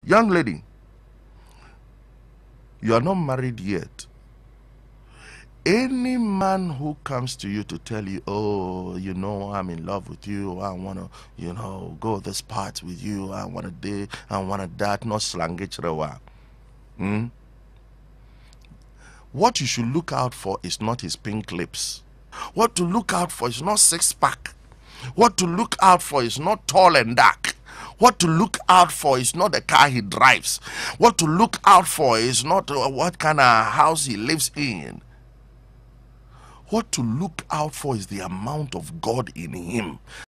Young lady, you are not married yet. Any man who comes to you to tell you, oh, you know, I'm in love with you, I want to, you know, go this part with you, I want to do, I want to that, not slangichrewa. What you should look out for is not his pink lips. What to look out for is not six-pack. What to look out for is not tall and dark. What to look out for is not the car he drives. What to look out for is not what kind of house he lives in. What to look out for is the amount of God in him.